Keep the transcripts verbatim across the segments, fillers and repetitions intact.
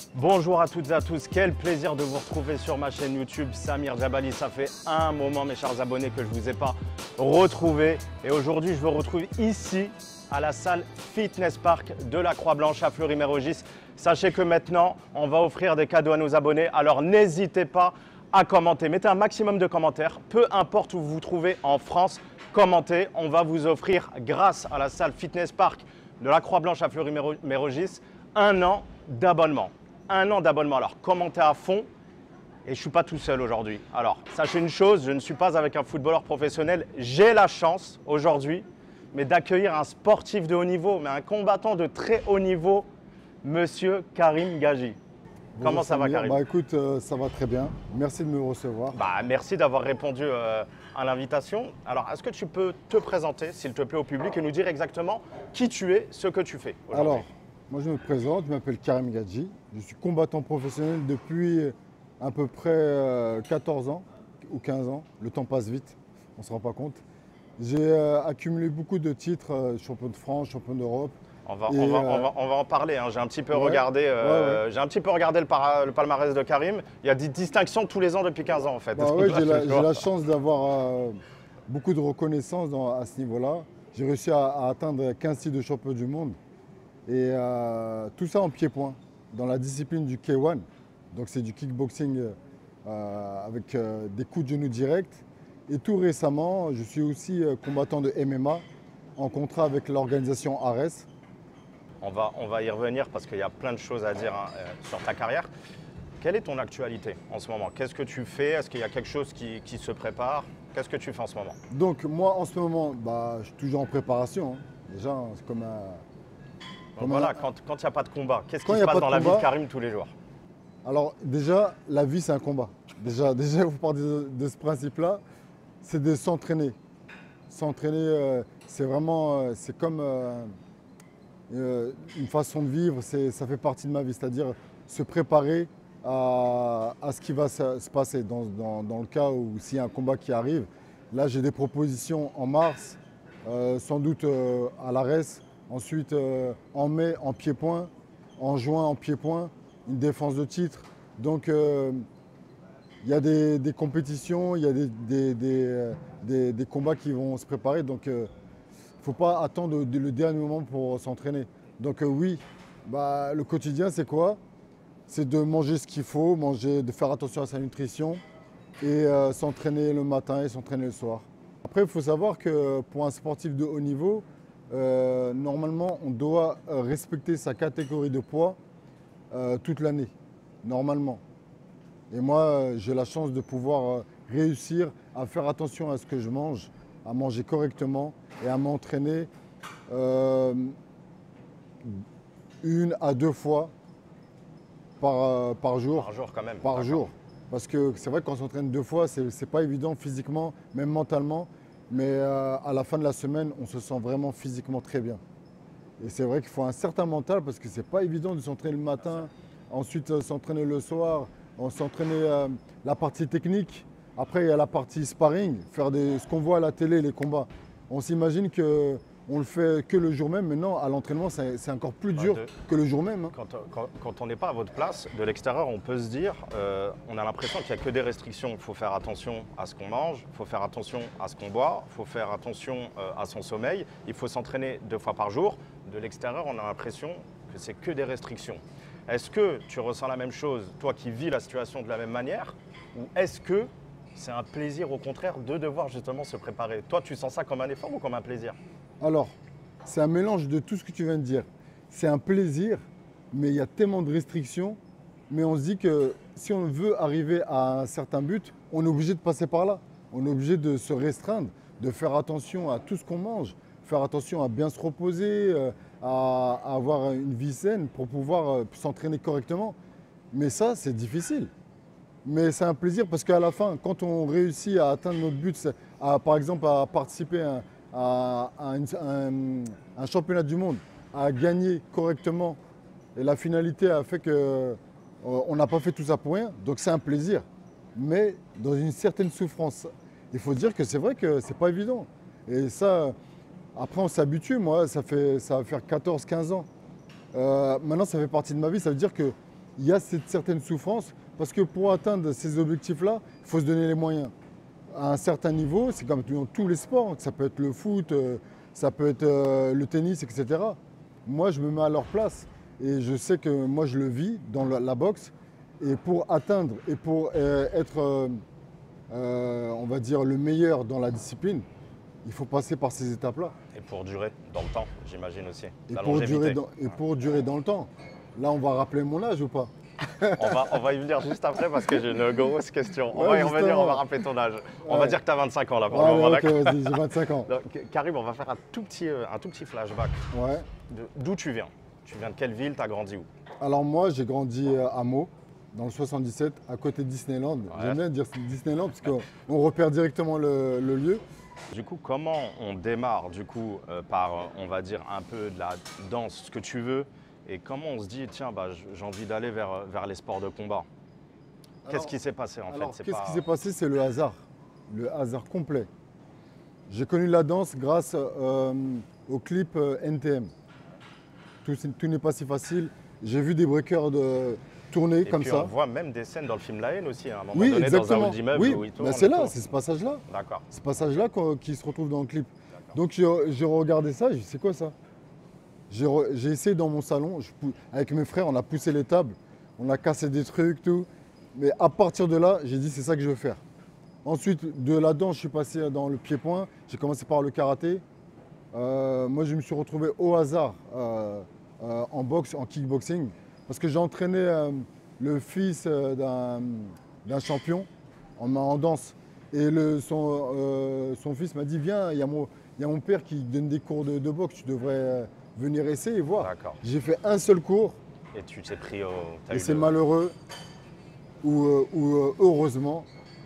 Bonjour à toutes et à tous, quel plaisir de vous retrouver sur ma chaîne YouTube Samir Jabali. Ça fait un moment mes chers abonnés que je ne vous ai pas retrouvé et aujourd'hui je vous retrouve ici à la salle Fitness Park de la Croix-Blanche à Fleury-Mérogis. Sachez que maintenant on va offrir des cadeaux à nos abonnés, alors n'hésitez pas à commenter. Mettez un maximum de commentaires, peu importe où vous vous trouvez en France, commentez. On va vous offrir grâce à la salle Fitness Park de la Croix-Blanche à Fleury-Mérogis un an d'abonnement. Un an d'abonnement. Alors, commentez à fond. Et je ne suis pas tout seul aujourd'hui. Alors, sachez une chose, je ne suis pas avec un footballeur professionnel. J'ai la chance aujourd'hui, mais d'accueillir un sportif de haut niveau, mais un combattant de très haut niveau, Monsieur Karim Gaji. Bonjour Comment ça Samir. va, Karim? Bah écoute, euh, ça va très bien. Merci de me recevoir. Bah, merci d'avoir répondu euh, à l'invitation. Alors, est-ce que tu peux te présenter, s'il te plaît, au public et nous dire exactement qui tu es, ce que tu fais aujourd'hui? Alors, moi je me présente, je m'appelle Karim Gaji. Je suis combattant professionnel depuis à peu près euh, quatorze ans ou quinze ans. Le temps passe vite, on ne se rend pas compte. J'ai euh, accumulé beaucoup de titres, euh, champion de France, champion d'Europe. On va, Et, on, va, euh, on, va, on va en parler. Hein. J'ai un petit peu ouais, regardé, euh, ouais, ouais. j'ai un petit peu regardé le, para, le palmarès de Karim. Il y a des distinctions tous les ans depuis quinze ans en fait. Bah, ouais, j'ai la, j'ai la chance d'avoir euh, beaucoup de reconnaissance dans, à ce niveau-là. J'ai réussi à, à atteindre quinze titres de champion du monde. Et euh, tout ça en pied-point, dans la discipline du K un. Donc c'est du kickboxing euh, avec euh, des coups de genoux directs. Et tout récemment, je suis aussi euh, combattant de M M A en contrat avec l'organisation Ares. On va, on va y revenir parce qu'il y a plein de choses à dire hein, euh, sur ta carrière. Quelle est ton actualité en ce moment? Qu'est-ce que tu fais? Est-ce qu'il y a quelque chose qui, qui se prépare? Qu'est-ce que tu fais en ce moment? Donc moi en ce moment, bah, je suis toujours en préparation. Hein. Déjà, c'est comme un... Donc voilà, un... quand il n'y a pas de combat, qu'est-ce qui Quand se passe dans combat, la vie de Karim tous les jours? Alors déjà, la vie c'est un combat. Déjà, déjà vous partez de, de ce principe-là, c'est de s'entraîner. S'entraîner, euh, c'est vraiment, euh, c'est comme euh, euh, une façon de vivre, ça fait partie de ma vie. C'est-à-dire se préparer à, à ce qui va se, se passer dans, dans, dans le cas où s'il y a un combat qui arrive. Là, j'ai des propositions en mars, euh, sans doute euh, à l'Ares, ensuite euh, en mai en pied-point, en juin en pied-point, une défense de titre. Donc euh, il y a des, des compétitions, il y a des, des, des, des, des combats qui vont se préparer. Donc il euh, ne faut pas attendre de, le dernier moment pour s'entraîner. Donc euh, oui, bah, le quotidien c'est quoi? C'est de manger ce qu'il faut, manger, de faire attention à sa nutrition et euh, s'entraîner le matin et s'entraîner le soir. Après, il faut savoir que pour un sportif de haut niveau, euh, normalement, on doit respecter sa catégorie de poids euh, toute l'année, normalement. Et moi, j'ai la chance de pouvoir réussir à faire attention à ce que je mange, à manger correctement et à m'entraîner euh, une à deux fois par, par jour. Par jour quand même. Par jour. Parce que c'est vrai qu'on s'entraîne deux fois, c'est n'est pas évident physiquement, même mentalement. Mais euh, à la fin de la semaine, on se sent vraiment physiquement très bien. Et c'est vrai qu'il faut un certain mental parce que c'est pas évident de s'entraîner le matin, ensuite euh, s'entraîner le soir, s'entraîner euh, la partie technique. Après, il y a la partie sparring, faire des, ce qu'on voit à la télé, les combats. On s'imagine qu'on le fait que le jour même, mais non, à l'entraînement, c'est encore plus dur de, que le jour même. Hein. Quand, quand, quand on n'est pas à votre place, de l'extérieur, on peut se dire, euh, on a l'impression qu'il n'y a que des restrictions. Il faut faire attention à ce qu'on mange, il faut faire attention à ce qu'on boit, il faut faire attention euh, à son sommeil, il faut s'entraîner deux fois par jour. De l'extérieur, on a l'impression que c'est que des restrictions. Est-ce que tu ressens la même chose, toi qui vis la situation de la même manière, ou est-ce que c'est un plaisir au contraire de devoir justement se préparer? Toi, tu sens ça comme un effort ou comme un plaisir? Alors, c'est un mélange de tout ce que tu viens de dire. C'est un plaisir, mais il y a tellement de restrictions. Mais on se dit que si on veut arriver à un certain but, on est obligé de passer par là. On est obligé de se restreindre, de faire attention à tout ce qu'on mange, faire attention à bien se reposer, à, à avoir une vie saine pour pouvoir s'entraîner correctement. Mais ça, c'est difficile. Mais c'est un plaisir parce qu'à la fin, quand on réussit à atteindre notre but, à, par exemple à participer à, à, à, une, à un, un championnat du monde, à gagner correctement, et la finalité a fait qu'on euh, n'a pas fait tout ça pour rien, donc c'est un plaisir. Mais dans une certaine souffrance. Il faut dire que c'est vrai que c'est pas évident. Et ça, après on s'habitue, moi, ça, fait, ça va faire quatorze quinze ans. Euh, maintenant, ça fait partie de ma vie, ça veut dire que il y a cette certaine souffrance parce que pour atteindre ces objectifs-là, il faut se donner les moyens. À un certain niveau, c'est comme dans tous les sports, ça peut être le foot, euh, ça peut être euh, le tennis, et cetera. Moi, je me mets à leur place et je sais que moi, je le vis dans la, la boxe. Et pour atteindre et pour euh, être, euh, euh, on va dire, le meilleur dans la discipline, il faut passer par ces étapes-là. Et pour durer dans le temps, j'imagine aussi. Et, La pour durer longévité. dans, et pour durer dans le temps. Là, on va rappeler mon âge ou pas? on, va, on va y venir juste après parce que j'ai une grosse question. On Ouais, va y revenir, justement. on va rappeler ton âge. On Ouais. va dire que tu as vingt-cinq ans là pour Ouais, le moment, ouais, ok, d'accord. vas-y, j'ai vingt-cinq ans. Donc, Karim, on va faire un tout petit, euh, un tout petit flashback. Ouais. De- D'où tu viens? Tu viens de quelle ville? Tu as grandi où? Alors moi, j'ai grandi euh, à Meaux, dans le soixante-dix-sept, à côté de Disneyland. J'aime bien dire Disneyland parce qu'on repère directement le, le lieu. Du coup, comment on démarre du coup euh, par, euh, on va dire, un peu de la danse, ce que tu veux, et comment on se dit, tiens, bah, j'ai envie d'aller vers, euh, vers les sports de combat? Qu'est-ce Alors- qui s'est passé en Alors, fait? qu'est-ce pas- qui s'est passé? C'est le hasard, le hasard complet. J'ai connu la danse grâce euh, au clip euh, N T M. Tout, tout n'est pas si facile. J'ai vu des breakers de tourner Et comme puis ça. on voit même des scènes dans le film La Haine aussi, à un moment Oui, donné, dans un exactement. hall d'immeuble Oui, où ils tournent. bah c'est et là, tout. c'est ce passage-là. D'accord. Ce passage-là qu'on- qui se retrouve dans le clip. Donc j'ai j'ai regardé ça, j'ai dit c'est quoi ça? J'ai re- j'ai essayé dans mon salon, je pou- avec mes frères, on a poussé les tables, on a cassé des trucs, tout. Mais à partir de là, j'ai dit c'est ça que je veux faire. Ensuite, de la danse, je suis passé dans le pied-point, j'ai commencé par le karaté. Euh, moi, je me suis retrouvé au hasard euh, euh, en boxe, en kickboxing, parce que j'ai entraîné euh, le fils euh, d'un d'un champion en, en danse. Et le, son, euh, son fils m'a dit, viens, il y, a mon- il y a mon père qui donne des cours de, de boxe, tu devrais euh, venir essayer et voir. D'accord. J'ai fait un seul cours Et tu t'es pris au. t'as et eu c'est le- malheureux, ou, euh, ou, euh, heureusement,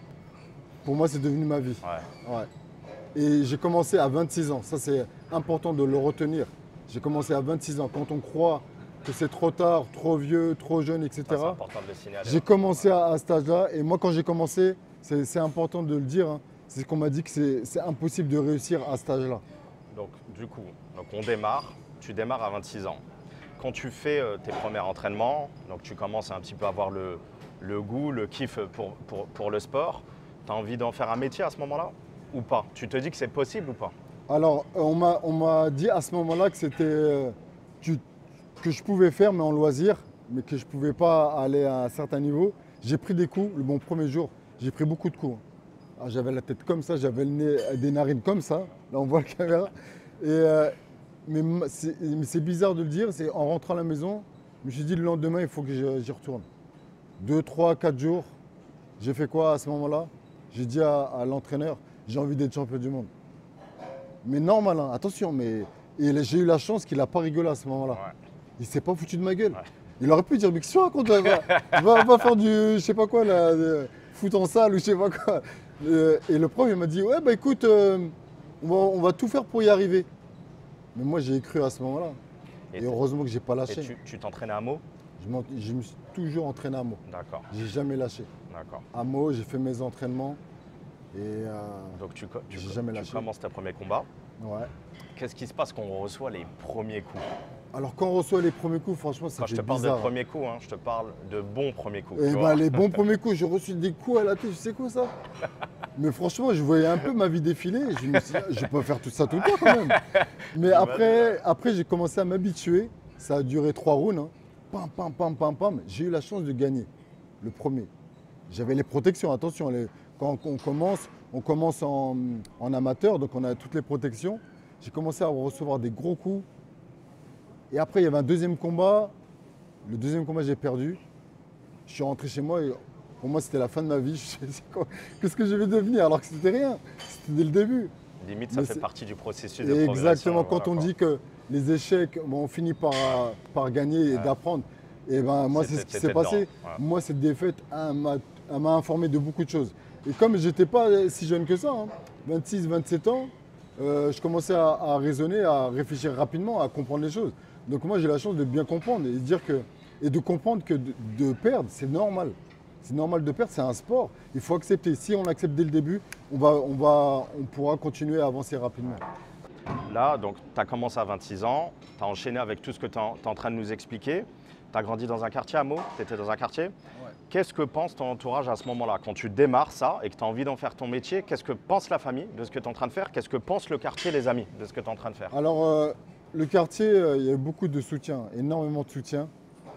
pour moi c'est devenu ma vie. Ouais. Ouais. Et j'ai commencé à vingt-six ans, ça c'est important de le retenir. J'ai commencé à vingt-six ans, quand on croit que c'est trop tard, trop vieux, trop jeune, Ça, c'est et cetera. important de le signaler. J'ai commencé à, à cet âge-là et moi quand j'ai commencé, c'est c'est important de le dire, hein, c'est ce qu'on m'a dit que c'est c'est impossible de réussir à cet âge-là. Donc, du coup, donc on démarre. Tu démarres à vingt-six ans. Quand tu fais euh, tes premiers entraînements, donc tu commences à un petit peu avoir le, le goût, le kiff pour, pour, pour le sport, tu as envie d'en faire un métier à ce moment-là ou pas? Tu te dis que c'est possible ou pas? Alors euh, on m'a on m'a dit à ce moment-là que c'était euh, tu- que je pouvais faire mais en loisir, mais que je ne pouvais pas aller à un certain niveau. J'ai pris des coups, le bon premier jour, j'ai pris beaucoup de coups. Ah, j'avais la tête comme ça, j'avais le nez, des narines comme ça, là on voit la caméra. Et, euh, mais m- c'est mais c'est bizarre de le dire, c'est en rentrant à la maison, je me suis dit le lendemain il faut que je- j'y retourne. Deux, trois, quatre jours, j'ai fait quoi à ce moment-là? J'ai dit à, à l'entraîneur, j'ai envie d'être champion du monde. Mais normal, hein, attention, mais et j'ai eu la chance qu'il n'a pas rigolé à ce moment-là. Ouais. Il s'est pas foutu de ma gueule. Ouais. Il aurait pu dire, mais qu'est-ce que tu racontes là, va, va, va faire du, je sais pas quoi, là, de foot en salle ou je sais pas quoi. Euh, Et le prof, il m'a dit, ouais, bah écoute, euh, on, va, on va tout faire pour y arriver. Mais moi, j'ai cru à ce moment-là. Et Et, t'es- heureusement que j'ai pas Et lâché. tu tu t'entraînais à Meaux? Je, m'en- je me suis toujours entraîné à Meaux. D'accord, J'ai jamais lâché. d'accord. À Meaux, j'ai fait mes entraînements. Et euh, Donc tu, co- tu, J'ai co- jamais tu lâché. commences tes premiers combats. ouais. Qu'est-ce qui se passe quand on reçoit les premiers coups? Alors quand on reçoit les premiers coups, franchement, Quand je c'était te parle bizarre. de premiers coups, hein, je te parle de bons premiers coups. Et tu ben, vois. les bons premiers coups, j'ai reçu des coups à la tête, je sais quoi ça? Mais franchement, je voyais un peu ma vie défiler. Je me suis dit, je peux faire tout ça tout le temps quand même. Mais après, après j'ai commencé à m'habituer. Ça a duré trois rounds. Hein. Pam, pam, pam, pam, pam. J'ai eu la chance de gagner le premier. J'avais les protections, attention. les- Quand on commence, on commence en, en amateur, donc on a toutes les protections. J'ai commencé à recevoir des gros coups. Et après, il y avait un deuxième combat. Le deuxième combat, j'ai perdu. Je suis rentré chez moi et pour moi, c'était la fin de ma vie. Je me suis dit, quoi, qu'est-ce que je vais devenir alors que c'était rien? C'était dès le début. Limite, ça Mais fait c'est- partie du processus de Et progression. exactement, quand voilà, on quoi. dit que les échecs, bon, on finit par, par gagner et Ouais. d'apprendre. Et ben moi, c'est C'était- ce qui c'était s'est passé. dedans, ouais. Moi, cette défaite, elle m'a elle m'a informé de beaucoup de choses. Et comme je n'étais pas si jeune que ça, hein, vingt-six, vingt-sept ans, euh, je commençais à, à raisonner, à réfléchir rapidement, à comprendre les choses. Donc moi, j'ai la chance de bien comprendre et de dire que et de comprendre que de, de perdre, c'est normal. C'est normal de perdre, c'est un sport. Il faut accepter. Si on accepte dès le début, on, va, on, va, on pourra continuer à avancer rapidement. Là, donc, tu as commencé à vingt-six ans, tu as enchaîné avec tout ce que tu es en train de nous expliquer. Tu as grandi dans un quartier à Meaux, tu étais dans un quartier. Ouais. Qu'est-ce que pense ton entourage à ce moment-là? Quand tu démarres ça et que tu as envie d'en faire ton métier, qu'est-ce que pense la famille de ce que tu es en train de faire? Qu'est-ce que pense le quartier, les amis, de ce que tu es en train de faire? Alors, euh, le quartier, euh, il y a eu beaucoup de soutien, énormément de soutien.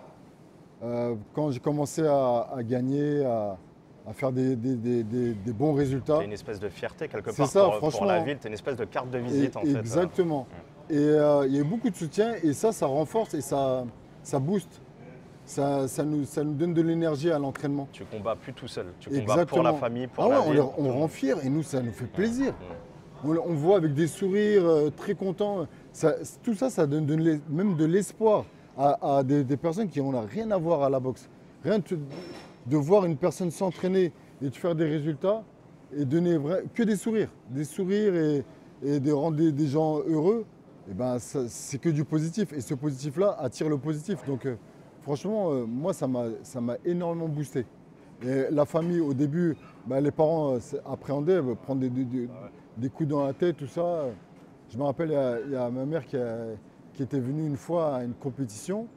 Euh, quand j'ai commencé à, à gagner, à, à faire des, des- des- des- des bons résultats. C'est une espèce de fierté quelque C'est part ça, pour, pour franchement. la ville, tu es une espèce de carte de visite Et- en fait. exactement. Et euh, il y a eu beaucoup de soutien et ça, ça renforce et ça, ça booste. Ça, ça nous, ça nous donne de l'énergie à l'entraînement. Tu combats plus tout seul, tu combats Exactement. pour la famille, pour Ah la ouais, on, ville. les- pour on tout le rend monde. fiers et nous, ça nous fait plaisir. Mmh. On, on voit avec des sourires, euh, très contents. Ça- tout ça, ça donne de l'es- même de l'espoir à, à des, des personnes qui n'ont rien à voir à la boxe. Rien de, de voir une personne s'entraîner et de faire des résultats et donner vrai- que des sourires. Des sourires et, et de rendre des, des gens heureux, eh ben, ça- c'est que du positif. Et ce positif-là attire le positif. Donc euh, franchement, euh, moi, ça m'a ça m'a énormément boosté. Et la famille, au début, bah, les parents euh, c'est- appréhendaient, euh, prendre des, des- des- des coups dans la tête, tout ça. Je me rappelle, il y a, il y a ma mère qui, a- qui était venue une fois à une compétition.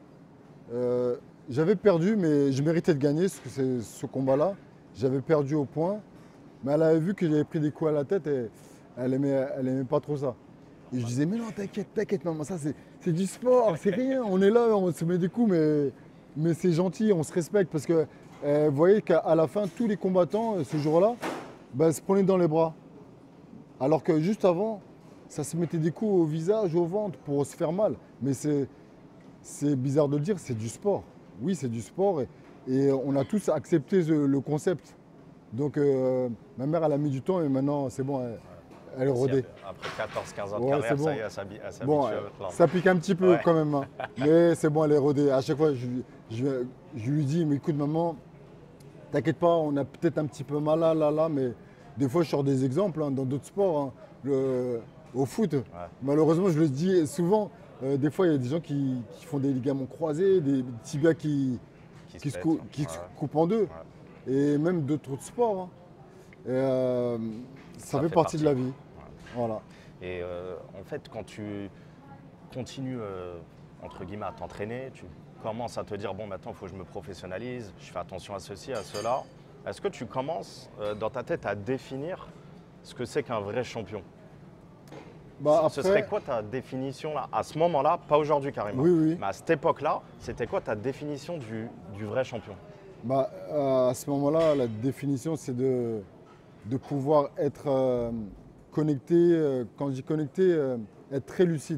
Euh, J'avais perdu, mais je méritais de gagner ce, ce- ce combat-là. J'avais perdu au point, mais elle avait vu que j'avais pris des coups à la tête et elle aimait, elle aimait pas trop ça. Et je disais, mais non, t'inquiète, t'inquiète, maman, ça c'est c'est du sport, c'est rien, on est là, on se met des coups, mais, mais c'est gentil, on se respecte. Parce que euh, vous voyez qu'à la fin, tous les combattants, euh, ce jour-là, ben, se prenaient dans les bras. Alors que juste avant, ça se mettait des coups au visage, au ventre pour se faire mal. Mais c'est c'est bizarre de le dire, c'est du sport. Oui, c'est du sport et, et on a tous accepté ce- le concept. Donc euh, ma mère, elle a mis du temps et maintenant, c'est bon, elle, elle est rodée. Après quatorze quinze ans de Ouais, carrière, c'est bon. ça y est, elle s'habi- elle s'habitue Bon, à euh, votre langue. ça pique un petit peu Ouais. quand même, hein. Mais c'est bon, elle est rodée. À chaque fois, je, lui- je, je lui dis, mais écoute maman, t'inquiète pas, on a peut-être un petit peu mal là, là, là, mais des fois je sors des exemples hein, dans d'autres sports. Hein. Le- au foot, malheureusement, je le dis souvent, euh, des fois il y a des gens qui, qui font des ligaments croisés, des tibias qui, Qui se qui se, pète. cou- qui se Ouais. coupent en deux, et même d'autres sports. hein. Et, euh, ça, fait, partie de la vie. Voilà. Et euh, en fait, quand tu continues, euh, entre guillemets, à t'entraîner, tu commences à te dire, bon, maintenant, il faut que je me professionnalise, je fais attention à ceci, à cela. Est-ce que tu commences, euh, dans ta tête, à définir ce que c'est qu'un vrai champion? Bah, Ce après- serait quoi ta définition, là, à ce moment-là, pas aujourd'hui carrément, Oui, oui. mais à cette époque-là, c'était quoi ta définition du, du vrai champion? Bah, euh, à ce moment-là, la définition, c'est de, de pouvoir être euh, connecté, euh, quand je dis connecté, euh, être très lucide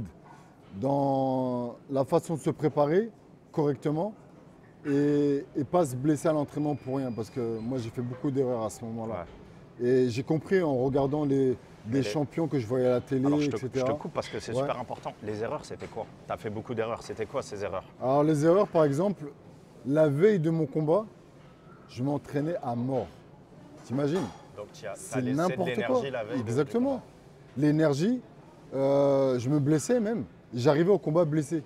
dans la façon de se préparer correctement et, et pas se blesser à l'entraînement pour rien. Parce que moi, j'ai fait beaucoup d'erreurs à ce moment-là. Et j'ai compris en regardant les, des les- champions que je voyais à la télé, Alors, je te, et je cetera. te coupe parce que c'est Ouais. super important. Les erreurs, c'était quoi? Tu as fait beaucoup d'erreurs. C'était quoi ces erreurs? Alors les erreurs, par exemple, la veille de mon combat, je m'entraînais à mort. T'imagines? Donc, tu as, C'est laissé de n'importe quoi. l'énergie la veille. de- Exactement. L'énergie, euh, je me blessais même. J'arrivais au combat blessé.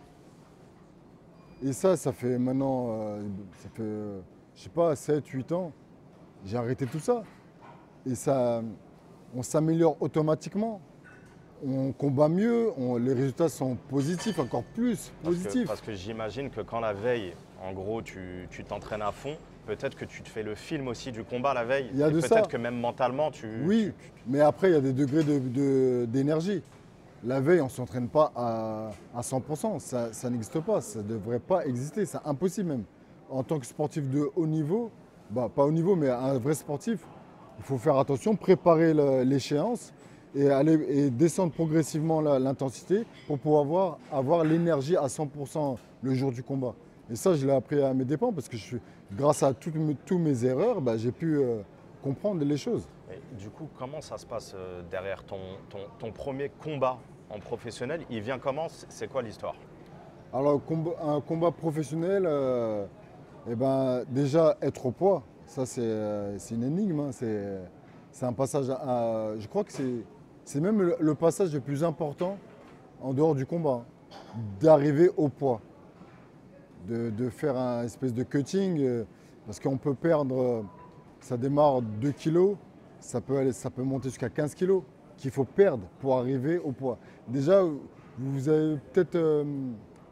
Et ça, ça fait maintenant, euh, ça fait, euh, je sais pas, sept, huit ans. J'ai arrêté tout ça. Et ça, on s'améliore automatiquement. On combat mieux, on- les résultats sont positifs, encore plus Parce que, positifs. parce que j'imagine que quand la veille, en gros, tu tu t'entraînes à fond, peut-être que tu te fais le film aussi du combat la veille. Il y a et de peut-être ça. que même mentalement, tu. Oui, tu- tu- mais après, il y a des degrés de- de- d'énergie. La veille, on ne s'entraîne pas à, à cent pour cent. Ça, ça n'existe pas. Ça ne devrait pas exister. C'est impossible même. En tant que sportif de haut niveau, bah, pas haut niveau, mais un vrai sportif, il faut faire attention, préparer le- l'échéance et, aller, et descendre progressivement la- l'intensité pour pouvoir avoir, avoir l'énergie à cent pour cent le jour du combat. Et ça, je l'ai appris à mes dépens parce que je suis, grâce à toutes mes, tous mes erreurs, bah, j'ai pu euh, comprendre les choses. Et du coup, comment ça se passe euh, derrière ton, ton, ton premier combat en professionnel? Il vient comment? C'est c'est quoi l'histoire? Alors, combat- un combat professionnel, euh, eh ben, déjà être au poids, ça c'est euh, c'est une énigme. hein. C'est c'est un passage, à- je crois que c'est c'est même le, le passage le plus important en dehors du combat, hein, d'arriver au poids, de, de faire un espèce de cutting, euh, parce qu'on peut perdre, euh, ça démarre deux kilos, ça peut, aller, ça peut monter jusqu'à quinze kilos, qu'il faut perdre pour arriver au poids. Déjà, vous avez peut-être, euh,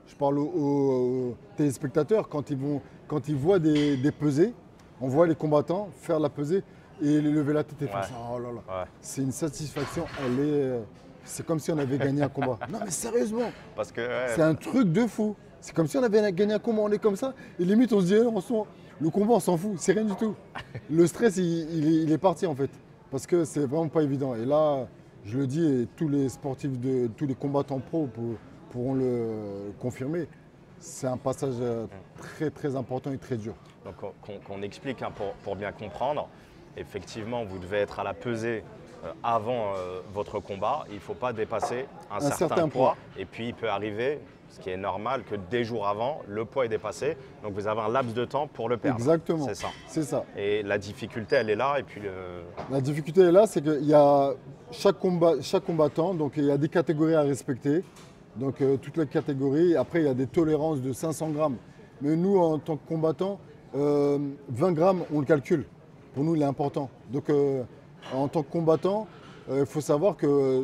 je parle aux, aux téléspectateurs, quand ils, vont, quand ils voient des, des pesées, on voit les combattants faire la pesée et lever la tête et faire Ouais. ça. Oh là là. Ouais. C'est une satisfaction, elle est. C'est comme si on avait gagné un combat. Non mais sérieusement, Parce que ouais, c'est un truc de fou. C'est comme si on avait gagné un combat, on est comme ça. Et limite on se dit, eh, on s'en- le combat on s'en fout, c'est rien du tout. Le stress il, il est, il est parti en fait. Parce que c'est vraiment pas évident. Et là, je le dis, et tous les sportifs, de, tous les combattants pro pour- pourront le confirmer. C'est un passage euh, très très important et très dur. donc qu'on qu'on- qu'on explique hein, pour, pour bien comprendre. Effectivement, vous devez être à la pesée euh, avant euh, votre combat. Il ne faut pas dépasser un, Un certain, certain poids. poids. Et puis, il peut arriver, ce qui est normal, que des jours avant, le poids est dépassé. Donc, vous avez un laps de temps pour le perdre. Exactement. C'est ça. C'est ça. Et la difficulté, elle est là. Et puis, euh, La difficulté est là, c'est qu'il y a chaque, combat, chaque combattant, donc il y a des catégories à respecter. Donc euh, toutes les catégories. Après, il y a des tolérances de cinq cents grammes. Mais nous, en tant que combattants, euh, vingt grammes, on le calcule. Pour nous, il est important. Donc euh, en tant que combattant, il faut savoir que euh,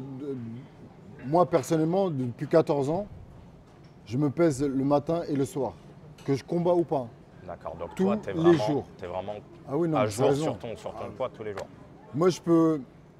moi, personnellement, depuis quatorze ans, je me pèse le matin et le soir. Que je combats ou pas. d'accord. Donc, Tous toi, tu es les vraiment, jours. t'es vraiment Ah oui, non, à mais jour sérieusement. sur ton, sur ton poids tous les jours. Moi, je peux.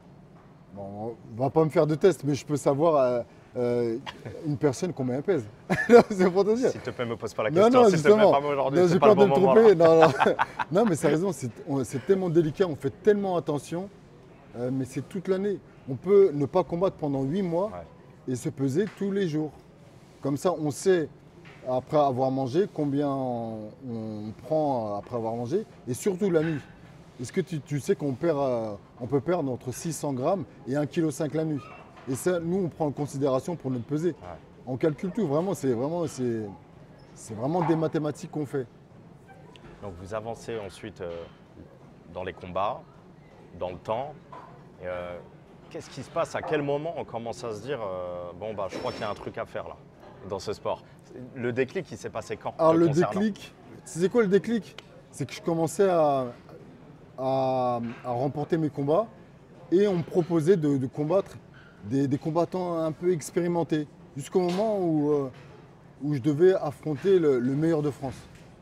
Bon, on va pas me faire de test, mais je peux savoir euh, euh, une personne combien elle pèse. Non, c'est pour te dire. S'il te plaît, ne me pose pas la Non, question. non, S'il te plaît, justement. pas moi aujourd'hui. Non, C'est j'ai pas le peur bon de me moment. tromper. là. Non, non. Non, mais sérieusement, c'est on- c'est tellement délicat, on fait tellement attention, euh, mais c'est toute l'année. On peut ne pas combattre pendant huit mois Ouais. et se peser tous les jours. Comme ça, on sait, après avoir mangé, combien on, on prend après avoir mangé, et surtout la nuit. Est-ce que tu, tu sais qu'on perd, euh, on peut perdre entre six cents grammes et un virgule cinq kg la nuit? Et ça, nous, on prend en considération pour notre peser. Ouais. On calcule tout, vraiment, c'est vraiment, c'est, c'est vraiment des mathématiques qu'on fait. Donc vous avancez ensuite euh, dans les combats, dans le temps. Et, euh, qu'est-ce qui se passe? À quel moment on commence à se dire euh, bon bah je crois qu'il y a un truc à faire là dans ce sport? Le déclic, il s'est passé quand? Alors te le concernant déclic, c'est quoi le déclic? C'est que je commençais à, à- à remporter mes combats et on me proposait de, de combattre des, des combattants un peu expérimentés jusqu'au moment où, euh, où je devais affronter le, le meilleur de France.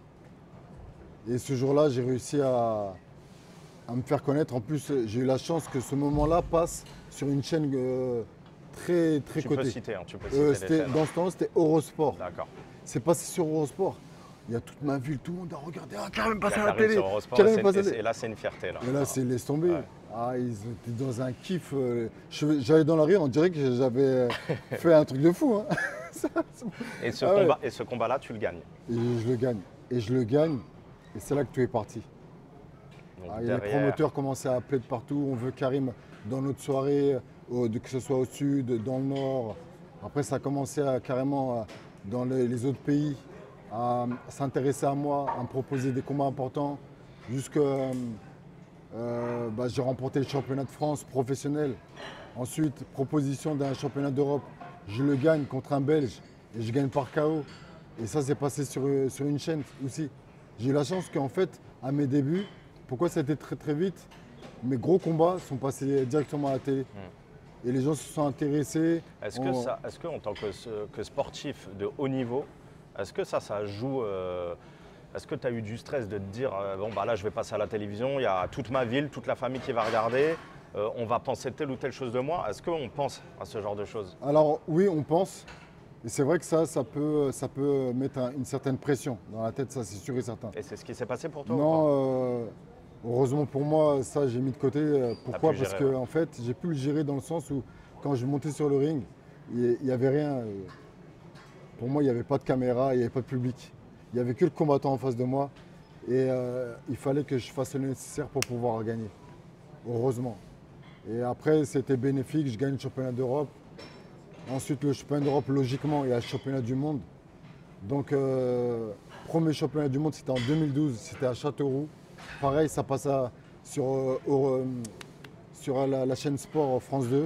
Et ce jour-là, j'ai réussi à, à me faire connaître. En plus, j'ai eu la chance que ce moment-là passe sur une chaîne euh, très, très Tu peux cotée. citer, hein, tu peux Euh, citer les c'était- chaînes. dans ce temps-là, c'était Eurosport. D'accord. C'est passé sur Eurosport. Il y a toute ma ville, tout le monde a regardé. Ah, Karim passe Il y a à la Karim télé. sur Eurosport, Karim et c'est- passe à la et c'est- télé. et là c'est une fierté là. Et là, c'est laisse tomber. Ouais. Ah, ils étaient dans un kiff. euh, je- J'allais dans la rue, on dirait que j'avais euh, fait un truc de fou. Hein. Et ce Ah ouais. combat, et ce combat-là, tu le gagnes. Et je le gagne. Et je le gagne. Et c'est là que tout est parti. Donc, Ah, et les derrière- promoteurs commençaient à appeler de partout. On veut Karim dans notre soirée, au- de- que ce soit au sud, dans le nord. Après, ça a commencé à, carrément à- dans les, les autres pays à s'intéresser à moi, à me proposer des combats importants. Jusque euh, bah, j'ai remporté le championnat de France professionnel. Ensuite, proposition d'un championnat d'Europe. Je le gagne contre un Belge et je gagne par K O. Et ça, c'est passé sur, sur une chaîne aussi. J'ai eu la chance qu'en fait, à mes débuts, pourquoi ça a été très très vite, mes gros combats sont passés directement à la télé. Et les gens se sont intéressés. Est-ce que On- ça, est-ce que en tant que, ce- que sportif de haut niveau, est-ce que ça, ça joue euh, est-ce que tu as eu du stress de te dire euh, bon bah là je vais passer à la télévision, il y a toute ma ville, toute la famille qui va regarder, euh, on va penser telle ou telle chose de moi. Est-ce qu'on pense à ce genre de choses? Alors oui, on pense. Et c'est vrai que ça, ça peut, ça peut mettre un- une certaine pression dans la tête, ça c'est sûr et certain. Et c'est ce qui s'est passé pour toi? ou Non, euh, heureusement pour moi, ça j'ai mis de côté. Euh, Pourquoi? pu Parce gérer, que ouais. en fait, j'ai pu le gérer dans le sens où quand je montais sur le ring, il n'y avait rien. euh, Pour moi, il n'y avait pas de caméra, il n'y avait pas de public. Il n'y avait que le combattant en face de moi. Et euh, il fallait que je fasse le nécessaire pour pouvoir gagner. Heureusement. Et après, c'était bénéfique, je gagne le championnat d'Europe. Ensuite, le championnat d'Europe, logiquement, il y a le championnat du monde. Donc, euh, premier championnat du monde, c'était en deux mille douze, c'était à Châteauroux. Pareil, ça passe à- sur, euh, au- euh, sur la, la chaîne Sport France deux.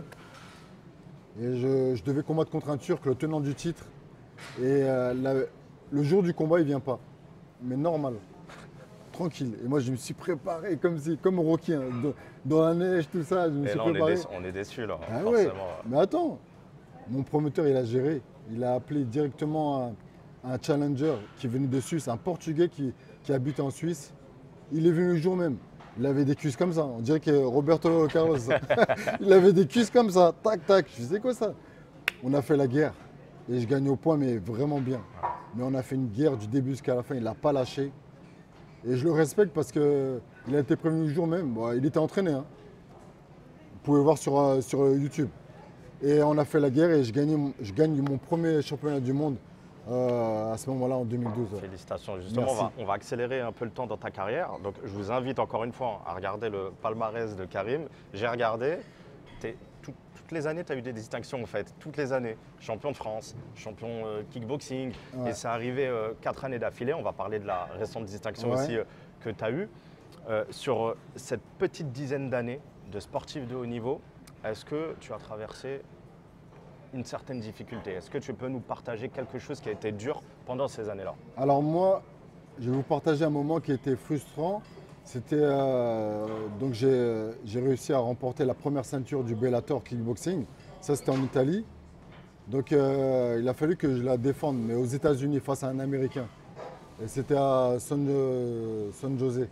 Et je, je devais combattre contre un Turc, le tenant du titre. Et euh, la- le jour du combat, il vient pas. Mais normal, tranquille. Et moi, je me suis préparé comme, si, comme Rocky, hein, dans, dans la neige, tout ça. Je me Et suis là on est, préparé. déçu, on est déçu là, Ah ouais. forcément. Mais attends, mon promoteur, il a géré. Il a appelé directement un challenger qui venait de Suisse, un Portugais qui, qui habite en Suisse. Il est venu le jour même. Il avait des cuisses comme ça. On dirait que Roberto Carlos. Il avait des cuisses comme ça. Tac, tac. Je sais quoi ça? On a fait la guerre. Et je gagne au point, mais vraiment bien. Mais on a fait une guerre du début jusqu'à la fin. Il n'a pas lâché. Et je le respecte parce qu'il a été prévenu le jour même. Bon, il était entraîné. Hein. Vous pouvez voir sur, euh, sur YouTube. Et on a fait la guerre et je gagne, je gagne mon premier championnat du monde euh, à ce moment-là en deux mille douze. Félicitations. Justement, on va, on va accélérer un peu le temps dans ta carrière. Donc, je vous invite encore une fois à regarder le palmarès de Karim. J'ai regardé. Tout, toutes les années, tu as eu des distinctions en fait. Toutes les années. Champion de France, champion euh, kickboxing. Ouais. Et c'est arrivé euh, quatre années d'affilée. On va parler de la récente distinction ouais. aussi euh, que tu as eue. Euh, sur euh, cette petite dizaine d'années de sportif de haut niveau, est-ce que tu as traversé une certaine difficulté? Est-ce que tu peux nous partager quelque chose qui a été dur pendant ces années-là? Alors moi, je vais vous partager un moment qui était frustrant. C'était euh, donc j'ai réussi à remporter la première ceinture du Bellator Kickboxing. Ça, c'était en Italie. Donc euh, il a fallu que je la défende, mais aux États-Unis face à un Américain. Et c'était à San, euh, San José.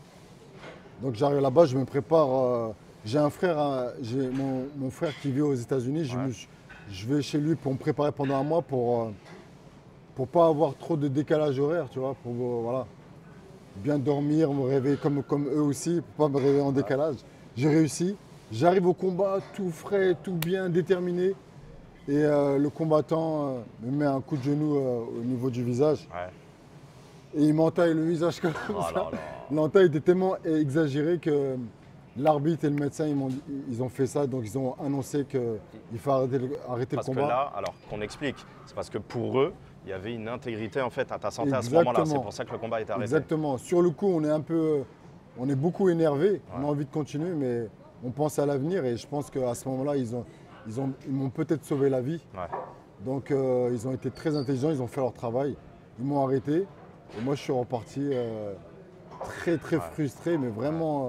Donc j'arrive là-bas, je me prépare. Euh, j'ai un frère, hein, j'ai mon, mon frère qui vit aux États-Unis. Ouais. Je, je vais chez lui pour me préparer pendant un mois pour euh, pour pas avoir trop de décalage horaire, tu vois, pour euh, voilà, bien dormir, me réveiller comme, comme eux aussi, pour pas me réveiller en décalage. J'ai réussi. J'arrive au combat tout frais, tout bien, déterminé. Et euh, le combattant euh, me met un coup de genou euh, au niveau du visage. Ouais. Et il m'entaille le visage comme oh ça. L'entaille était tellement exagérée que l'arbitre et le médecin, ils, ont, ils ont fait ça. Donc ils ont annoncé qu'il faut arrêter, le, arrêter le combat. Parce que là, alors qu'on explique, c'est parce que pour eux, il y avait une intégrité en fait à ta santé. Exactement. À ce moment-là. C'est pour ça que le combat est arrêté. Exactement. Sur le coup, on est un peu, on est beaucoup énervé. Ouais. On a envie de continuer, mais on pense à l'avenir. Et je pense qu'à ce moment-là, ils ont, ils ont, ils m'ont peut-être sauvé la vie. Ouais. Donc euh, ils ont été très intelligents, ils ont fait leur travail. Ils m'ont arrêté. Et moi, je suis reparti euh, très, très ouais. frustré, mais vraiment.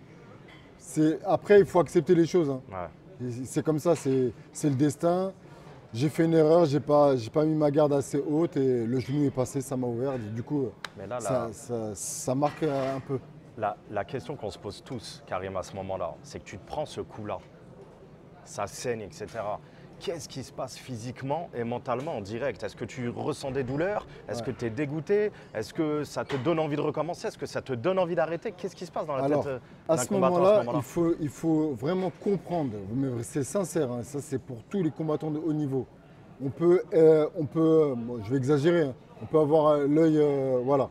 Euh, après, il faut accepter les choses. Hein. Ouais. C'est comme ça, c'est le destin. J'ai fait une erreur, j'ai pas, j'ai pas mis ma garde assez haute et le genou est passé, ça m'a ouvert. Du coup, mais là, ça, là, ça, ça marque un peu. La, la question qu'on se pose tous, Karim, à ce moment-là, c'est que tu te prends ce coup-là, ça saigne, et cetera. Qu'est-ce qui se passe physiquement et mentalement en direct? Est-ce que tu ressens des douleurs? Est-ce ouais. que tu es dégoûté? Est-ce que ça te donne envie de recommencer? Est-ce que ça te donne envie d'arrêter? Qu'est-ce qui se passe dans la Alors, tête d'un combattant à ce moment-là? Il faut, il faut vraiment comprendre, mais c'est sincère, hein, ça c'est pour tous les combattants de haut niveau. On peut, euh, on peut bon, je vais exagérer, hein, on peut avoir euh, l'œil, euh, voilà,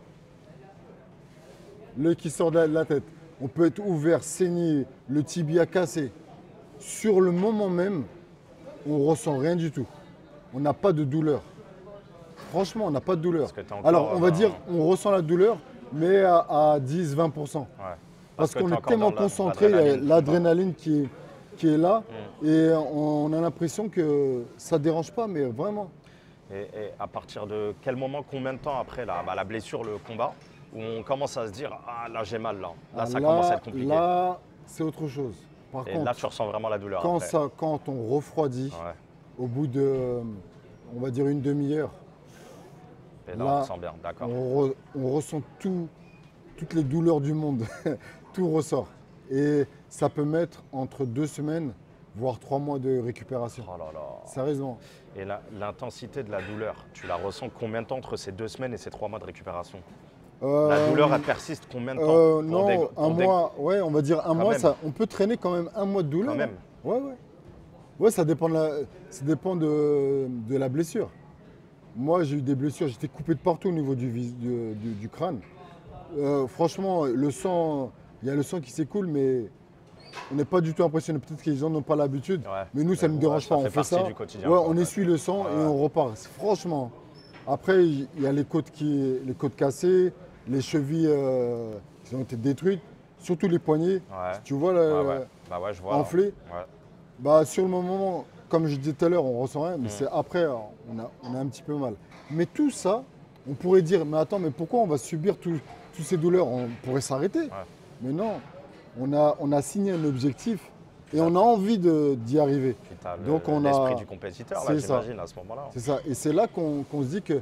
l'œil qui sort de la, de la tête. On peut être ouvert, saigné, le tibia cassé. Sur le moment même, on ne ressent rien du tout. On n'a pas de douleur. Franchement, on n'a pas de douleur. Alors, on va dire, on ressent la douleur, mais à, à dix à vingt pour cent. Ouais. Parce, Parce qu'on est tellement concentré, l'adrénaline qui est, qui est là, mmh. et on a l'impression que ça ne dérange pas, mais vraiment. Et, et à partir de quel moment, combien de temps après la, bah, la blessure, le combat, où on commence à se dire « Ah, là, j'ai mal, là. Là, ah, ça là, commence à être compliqué. » Là, c'est autre chose. Par et contre, là, tu ressens vraiment la douleur. Quand, ça, quand on refroidit, ouais. au bout de, on va dire, une demi-heure, là, là, on ressent bien, d'accord. On, re, on ressent tout, toutes les douleurs du monde. Tout ressort. Et ça peut mettre entre deux semaines, voire trois mois de récupération. Oh là là. Sérieusement. Et l'intensité de la douleur, tu la ressens combien de temps entre ces deux semaines et ces trois mois de récupération? Euh, la douleur, elle persiste combien de temps? euh, Non, des, un mois, ouais, on va dire un quand mois, ça, on peut traîner quand même un mois de douleur. Quand même. Ouais, ouais. Ouais, ça dépend de la, ça dépend de, de la blessure. Moi, j'ai eu des blessures, j'étais coupé de partout au niveau du, du, du, du crâne. Euh, franchement, le sang, il y a le sang qui s'écoule, mais on n'est pas du tout impressionné. Peut-être que les gens n'ont pas l'habitude, ouais. mais nous, ça ne nous dérange ça pas. Fait on fait ça. Du quotidien, ouais, on essuie le sang ouais. et on repart. Franchement. Après, il y a les côtes, qui, les côtes cassées, les chevilles euh, qui ont été détruites, surtout les poignets. Ouais. Si tu vois, là, ouais, ouais. Bah ouais, je vois, enflé. Ouais. Bah, sur le moment, comme je disais tout à l'heure, on ne ressent rien, mais mmh. c'est après, on a, on a un petit peu mal. Mais tout ça, on pourrait dire, mais attends, mais pourquoi on va subir toutes ces douleurs? On pourrait s'arrêter. Ouais. Mais non, on a, on a signé un objectif et on a envie d'y arriver. Donc on a l'esprit du compétiteur, là, j'imagine, à ce moment-là. C'est ça. Et c'est là qu'on qu'on se dit que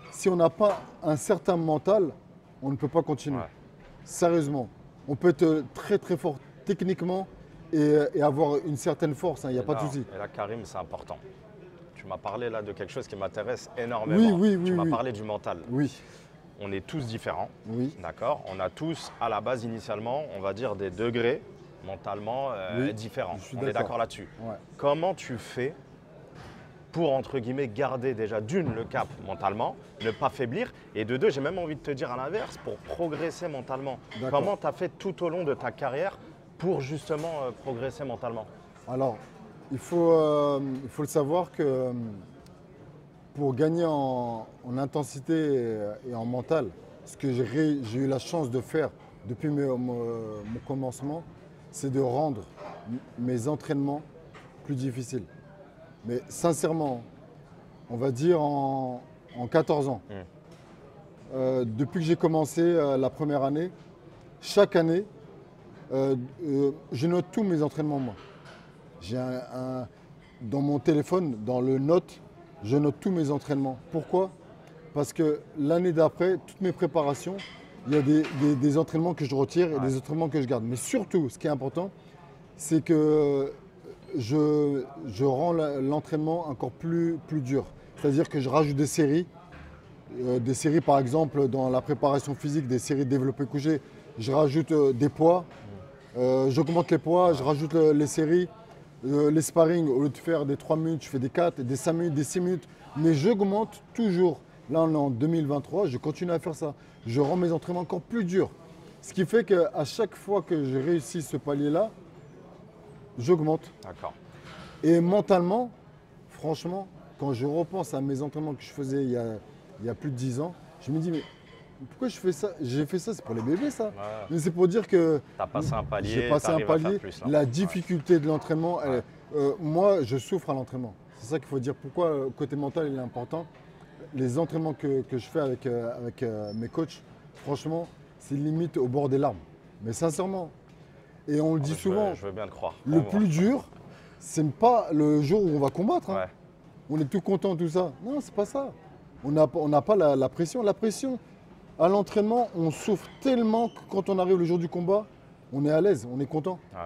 si on n'a pas un certain mental, on ne peut pas continuer. Ouais. Sérieusement. On peut être très très fort techniquement et, et avoir une certaine force, il hein, n'y a et pas là, de souci. Et là, Karim, c'est important. Tu m'as parlé là de quelque chose qui m'intéresse énormément. Oui, oui, oui. Tu m'as oui. parlé du mental. Oui. On est tous différents. Oui. D'accord. On a tous, à la base, initialement, on va dire des degrés mentalement euh, oui. différents. Je suis on est d'accord là-dessus. Ouais. Comment tu fais pour, entre guillemets, garder déjà d'une le cap mentalement, ne pas faiblir, et de deux, j'ai même envie de te dire à l'inverse, pour progresser mentalement. Comment tu as fait tout au long de ta carrière pour justement euh, progresser mentalement? Alors, il faut, euh, il faut le savoir que euh, pour gagner en, en intensité et, et en mental, ce que j'ai j'ai eu la chance de faire depuis mes, mon, mon commencement, c'est de rendre mes entraînements plus difficiles. Mais sincèrement, on va dire en, en quatorze ans, mmh. euh, depuis que j'ai commencé euh, la première année, chaque année, euh, euh, je note tous mes entraînements moi. J'ai un, un, dans mon téléphone, dans le note, je note tous mes entraînements. Pourquoi? Parce que l'année d'après, toutes mes préparations, il y a des, des, des entraînements que je retire et ouais. des entraînements que je garde. Mais surtout, ce qui est important, c'est que je, je rends l'entraînement encore plus, plus dur. C'est-à-dire que je rajoute des séries. Euh, des séries, par exemple, dans la préparation physique, des séries développé couché. Je rajoute euh, des poids. Euh, J'augmente les poids, je rajoute le, les séries. Euh, les sparring, au lieu de faire des trois minutes, je fais des quatre, des cinq minutes, des six minutes. Mais j'augmente toujours. Là, on est en deux mille vingt-trois, je continue à faire ça. Je rends mes entraînements encore plus durs. Ce qui fait qu'à chaque fois que je réussis ce palier-là, j'augmente. D'accord. Et mentalement, franchement, quand je repense à mes entraînements que je faisais il y a, il y a plus de dix ans, je me dis, mais pourquoi je fais ça? J'ai fait ça, c'est pour les bébés ça. Ouais. Mais c'est pour dire que t'as passé un palier, j'ai passé un palier. Plus, la difficulté ouais. de l'entraînement, ouais. euh, moi, je souffre à l'entraînement. C'est ça qu'il faut dire. Pourquoi le côté mental il est important. Les entraînements que, que je fais avec, euh, avec euh, mes coachs, franchement, c'est limite au bord des larmes. Mais sincèrement, et on le dit je souvent, veux, je veux bien le croire. Le plus dur, c'est pas le jour où on va combattre. Hein. Ouais. On est tout content, tout ça. Non, c'est pas ça. On n'a on n'a pas la, la pression. La pression, à l'entraînement, on souffre tellement que quand on arrive le jour du combat, on est à l'aise, on est content. Ouais.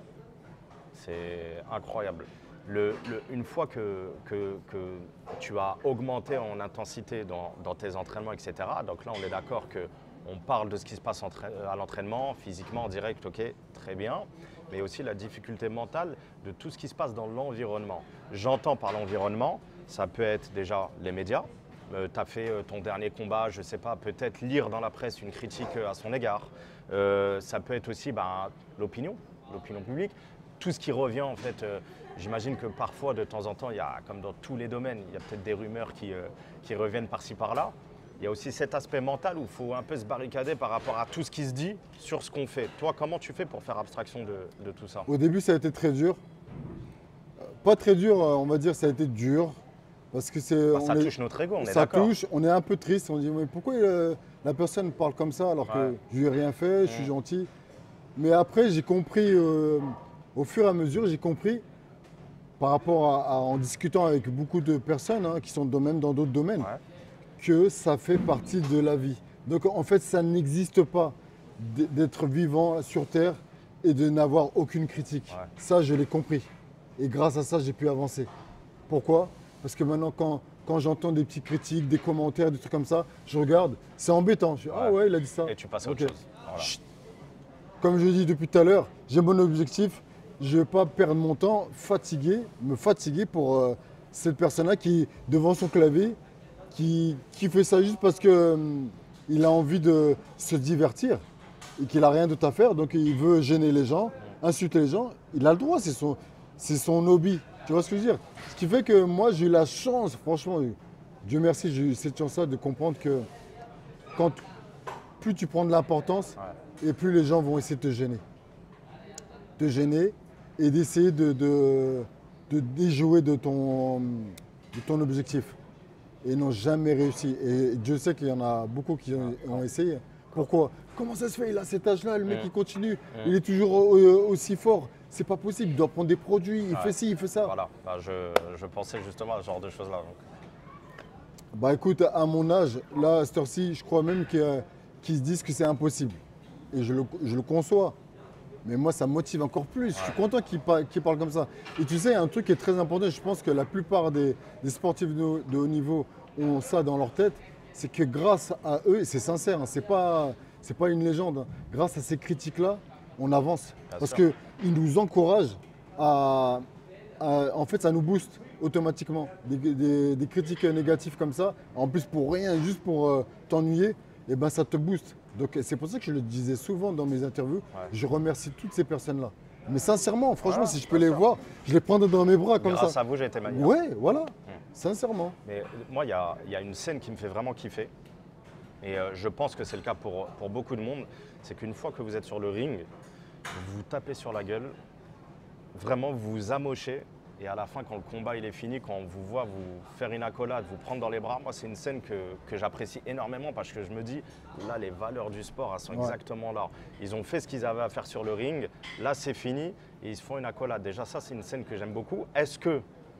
C'est incroyable. Le, le, une fois que, que, que tu as augmenté en intensité dans, dans tes entraînements, et cetera, donc là, on est d'accord qu'on parle de ce qui se passe à l'entraînement, physiquement, en direct, ok, très bien, mais aussi la difficulté mentale de tout ce qui se passe dans l'environnement. J'entends par l'environnement, ça peut être déjà les médias. Euh, tu as fait euh, ton dernier combat, je ne sais pas, peut-être lire dans la presse une critique euh, à son égard. Euh, ça peut être aussi ben, l'opinion, l'opinion publique. Tout ce qui revient, en fait, euh, j'imagine que parfois, de temps en temps, il y a, comme dans tous les domaines, il y a peut-être des rumeurs qui, euh, qui reviennent par-ci, par-là. Il y a aussi cet aspect mental où il faut un peu se barricader par rapport à tout ce qui se dit sur ce qu'on fait. Toi, comment tu fais pour faire abstraction de, de tout ça? Au début, ça a été très dur. Pas très dur, on va dire, ça a été dur. Parce que c'est, bah, ça on touche est, notre ego, on est ça d'accord. touche, on est un peu triste, on dit mais pourquoi euh, la personne parle comme ça alors ouais. que je lui ai rien fait, mmh. je suis gentil. Mais après j'ai compris, euh, au fur et à mesure j'ai compris, par rapport à, à en discutant avec beaucoup de personnes hein, qui sont dans, même dans d'autres domaines, ouais. que ça fait partie de la vie. Donc en fait ça n'existe pas d'être vivant sur Terre et de n'avoir aucune critique. Ouais. Ça je l'ai compris. Et grâce à ça j'ai pu avancer. Pourquoi ? Parce que maintenant, quand, quand j'entends des petites critiques, des commentaires, des trucs comme ça, je regarde, c'est embêtant. Je dis, ouais. ah ouais, il a dit ça. Et tu passes à autre okay. chose. Voilà. Comme je dis depuis tout à l'heure, j'ai mon objectif. Je ne vais pas perdre mon temps, fatigué, me fatiguer pour euh, cette personne-là qui, devant son clavier, qui, qui fait ça juste parce qu'il euh, a envie de se divertir et qu'il n'a rien d'autre à faire. Donc il veut gêner les gens, insulter les gens. Il a le droit, c'est son, c'est son hobby. Tu vois ce que je veux dire? Ce qui fait que moi, j'ai eu la chance, franchement, Dieu merci, j'ai eu cette chance-là de comprendre que quand plus tu prends de l'importance, ouais. et plus les gens vont essayer de te gêner. Te gêner et d'essayer de, de, de déjouer de ton, de ton objectif. Et n'ont jamais réussi. Et Dieu sait qu'il y en a beaucoup qui ont, ont essayé. Pourquoi? Comment ça se fait? Il a cet âge-là, le mec, mmh. il continue. Mmh. Il est toujours aussi fort. C'est pas possible, il doit prendre des produits, il ouais. fait ci, il fait ça. Voilà, bah, je, je pensais justement à ce genre de choses-là. Bah écoute, à mon âge, là, à cette heure-ci, je crois même que- qu'ils se disent que c'est impossible. Et je le, je le conçois. Mais moi, ça me motive encore plus. Je suis content qu'ils par- qu'ils parlent comme ça. Et tu sais, il y a un truc qui est très important, je pense que la plupart des, des sportifs de, haut de haut niveau ont ça dans leur tête, c'est que grâce à eux, et c'est sincère, hein, c'est pas, c'est pas une légende, hein, grâce à ces critiques-là, on avance. Bien Parce sûr. qu'ils nous encouragent à, à- En fait, ça nous booste automatiquement. Des, des- des critiques négatives comme ça, en plus pour rien, juste pour euh, t'ennuyer, et ben ça te booste. Donc c'est pour ça que je le disais souvent dans mes interviews, Ouais. je remercie toutes ces personnes-là. Mais sincèrement, franchement, Ouais, si je peux bien les sûr. voir, je les prendrais dans mes bras comme Grâce ça. à vous, j'ai été meilleur. Ouais, voilà, sincèrement. Mais euh, moi, il y a, il y a une scène qui me fait vraiment kiffer. Et euh, je pense que c'est le cas pour, pour beaucoup de monde. C'est qu'une fois que vous êtes sur le ring, vous vous tapez sur la gueule, vraiment vous vous amochez. Et à la fin, quand le combat il est fini, quand on vous voit vous faire une accolade, vous prendre dans les bras, moi c'est une scène que, que j'apprécie énormément parce que je me dis, là les valeurs du sport, elles sont Ouais. exactement là. Ils ont fait ce qu'ils avaient à faire sur le ring, là c'est fini et ils se font une accolade. Déjà ça c'est une scène que j'aime beaucoup. Est-ce que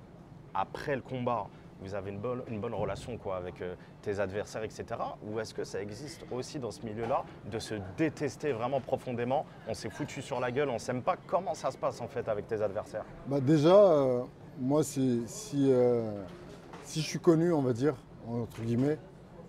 après le combat, vous avez une bonne, une bonne relation quoi, avec euh, tes adversaires, et cetera. Ou est-ce que ça existe aussi dans ce milieu-là de se détester vraiment profondément? On s'est foutu sur la gueule, on s'aime pas. Comment ça se passe en fait avec tes adversaires? Bah déjà, euh, moi, si, si, euh, si je suis connu, on va dire, entre guillemets,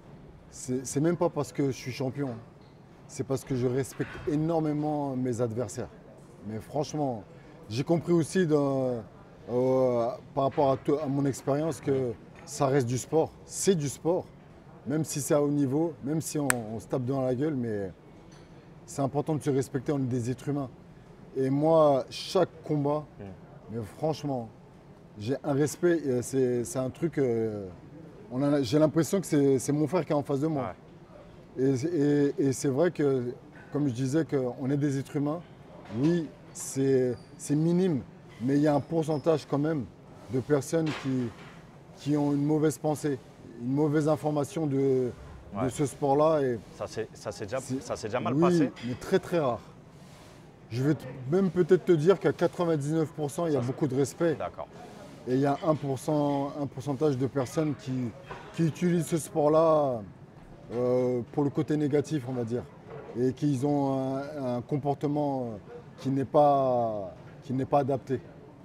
c'est c'est même pas parce que je suis champion. C'est parce que je respecte énormément mes adversaires. Mais franchement, j'ai compris aussi dans- euh, par rapport à, to- à mon expérience que ça reste du sport. C'est du sport, même si c'est à haut niveau, même si on, on se tape dans la gueule, mais c'est important de se respecter, on est des êtres humains. Et moi, chaque combat, Mm. mais franchement, j'ai un respect, et c'est c'est un truc, euh, on en a- j'ai l'impression que c'est c'est mon frère qui est en face de moi. Ouais. Et, et- et c'est vrai que, comme je disais, qu'on est des êtres humains. Oui, c'est c'est minime, mais il y a un pourcentage quand même de personnes qui, qui ont une mauvaise pensée, une mauvaise information de, de Ouais. ce sport-là. Et Ça s'est ça s'est déjà, c'est- ça s'est déjà mal oui, passé. mais très très rare. Je vais t- même peut-être te dire qu'à quatre-vingt-dix-neuf pour cent, il y a Ça, c'est- beaucoup de respect. D'accord. Et il y a un pour cent, un pourcentage de personnes qui, qui utilisent ce sport-là euh, pour le côté négatif, on va dire. Et qui ont un, un comportement euh, qui n'est pas, qui n'est pas adapté.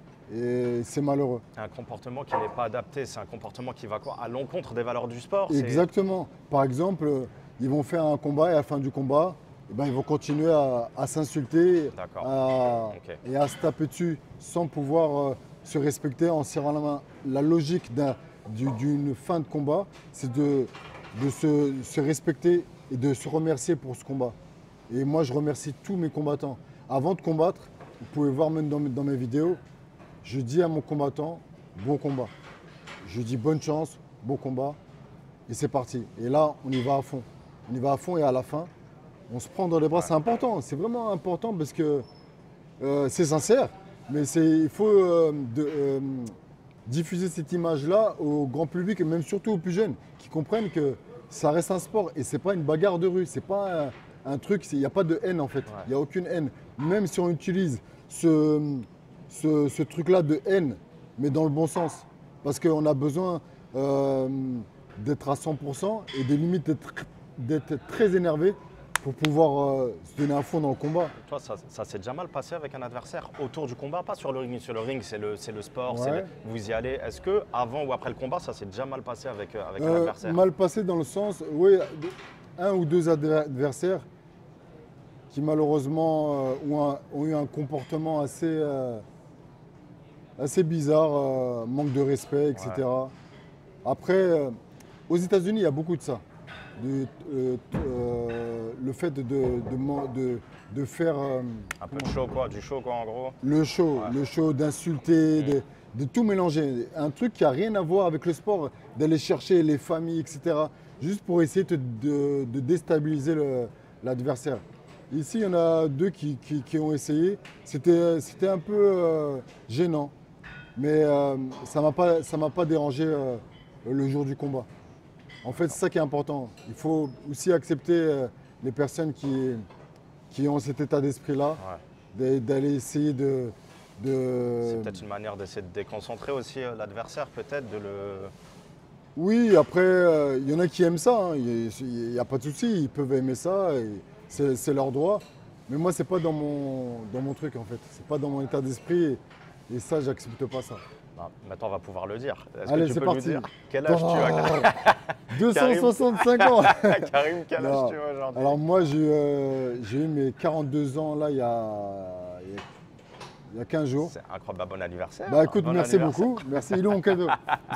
Et c'est malheureux. Un comportement qui n'est pas adapté, c'est un comportement qui va quoi? À l'encontre des valeurs du sport. c'est- Exactement. Par exemple, euh, ils vont faire un combat et à la fin du combat, eh ben, ils vont continuer à, à s'insulter D'accord. à- Ok. et à se taper dessus sans pouvoir euh, se respecter en serrant la main. La logique d'un- du- d'une fin de combat, c'est de, de se, se respecter et de se remercier pour ce combat. Et moi, je remercie tous mes combattants. Avant de combattre, vous pouvez voir même dans mes, dans mes vidéos, je dis à mon combattant, bon combat. Je dis bonne chance, bon combat, et c'est parti. Et là, on y va à fond. On y va à fond et à la fin, on se prend dans les bras. Ouais. C'est important, c'est vraiment important parce que euh, c'est sincère, mais c'est- il faut euh, de- euh, diffuser cette image-là au grand public et même surtout aux plus jeunes qui comprennent que ça reste un sport et c'est pas une bagarre de rue, c'est pas un, un truc, il n'y a pas de haine en fait, il n'y a aucune haine. Même si on utilise ce, ce, ce truc-là de haine, mais dans le bon sens, parce qu'on a besoin euh, d'être à cent pour cent et des limites d'être d'être très énervé pour pouvoir euh, se donner à fond dans le combat. Toi, ça, ça s'est déjà mal passé avec un adversaire autour du combat, pas sur le ring. Sur le ring, c'est le, c'est le sport, c'est Ouais. le- vous y allez. Est-ce que avant ou après le combat, ça s'est déjà mal passé avec, euh, avec un Euh, adversaire? mal passé dans le sens, oui, un ou deux adver- adversaires qui malheureusement euh, ont, un- ont eu un comportement assez, euh, assez bizarre, euh, manque de respect, et cetera. Après, euh, aux États-Unis, il y a beaucoup de ça. De- euh, euh, le fait de, de, de man- de- de faire euh, Un peu de show, quoi, du show, quoi, en gros. le show, Ouais. le show d'insulter, Mm. de, de tout mélanger. Un truc qui n'a rien à voir avec le sport, d'aller chercher les familles, et cetera. Juste pour essayer de, de- de déstabiliser le- l'adversaire. Ici, il y en a deux qui, qui- qui ont essayé. C'était c'était un peu euh, gênant. Mais euh, ça ne m'a pas, ça m'a pas dérangé euh, le jour du combat. En fait, c'est ça qui est important. Il faut aussi accepter euh, les personnes qui, qui ont cet état d'esprit-là, Ouais. d'a- d'aller essayer de... de- C'est peut-être une manière d'essayer de déconcentrer aussi euh, l'adversaire, peut-être, de le. Oui, après, euh, il y en a qui aiment ça, hein. Il n'y a, a pas de souci, ils peuvent aimer ça, et c'est c'est leur droit. Mais moi, c'est pas dans mon, dans mon truc en fait, c'est pas dans mon état d'esprit, et, et ça, j'accepte pas ça. Ah, maintenant, on va pouvoir le dire. Est-ce Allez, que tu c'est peux nous parti. dire quel âge tu as? deux cent soixante-cinq ans. Karim, quel âge Non. tu as aujourd'hui? Alors moi, j'ai euh, j'ai eu mes quarante-deux ans là, il y a, il y a- il y a quinze jours. C'est incroyable, bah, bon anniversaire. Bah écoute, Bon merci anniversaire. beaucoup. Merci, il est mon cadeau.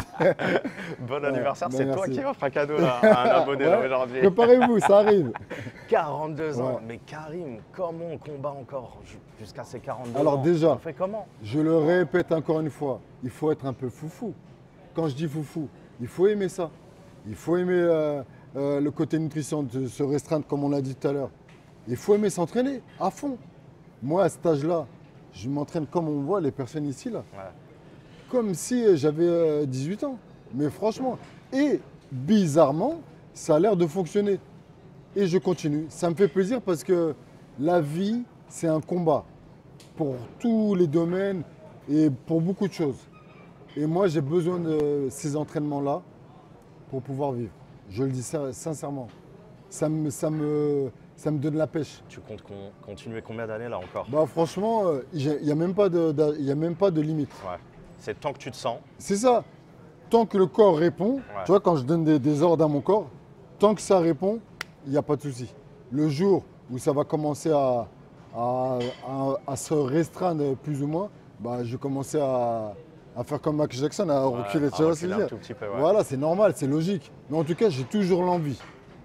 Bon Ouais, anniversaire, bah, c'est toi merci. qui offre un cadeau là, à un abonné là, Ouais, aujourd'hui. préparez-vous, ça arrive. quarante-deux ans, Ouais. mais Karim, comment on combat encore ju- jusqu'à ces quarante-deux Alors ans? déjà, On fait comment? Je le répète encore une fois, il faut être un peu foufou. Quand je dis foufou, il faut aimer ça. Il faut aimer euh, euh, le côté nutrition, de se restreindre comme on l'a dit tout à l'heure. Il faut aimer s'entraîner à fond. Moi, à cet âge-là, je m'entraîne comme on voit les personnes ici, là. Ouais. Comme si j'avais euh, dix-huit ans. Mais franchement, et bizarrement, ça a l'air de fonctionner. Et je continue. Ça me fait plaisir parce que la vie, c'est un combat pour tous les domaines et pour beaucoup de choses. Et moi, j'ai besoin de ces entraînements-là pour pouvoir vivre. Je le dis sin- sincèrement. Ça me, ça me, ça me donne la pêche. Tu comptes con- continuer combien d'années là encore? Bah, franchement, euh, il n'y a, même pas de- d'a- il y a même pas de limite. Ouais. C'est tant que tu te sens. C'est ça. Tant que le corps répond, Ouais. tu vois, quand je donne des, des ordres à mon corps, tant que ça répond, il n'y a pas de souci. Le jour où ça va commencer à, à- à- à se restreindre plus ou moins, bah, je vais commencer à, à faire comme Michael Jackson, à reculer. Ouais, Tu vois ce reculer que je veux un dire? tout petit peu, ouais. Voilà, c'est normal, c'est logique. Mais en tout cas, j'ai toujours l'envie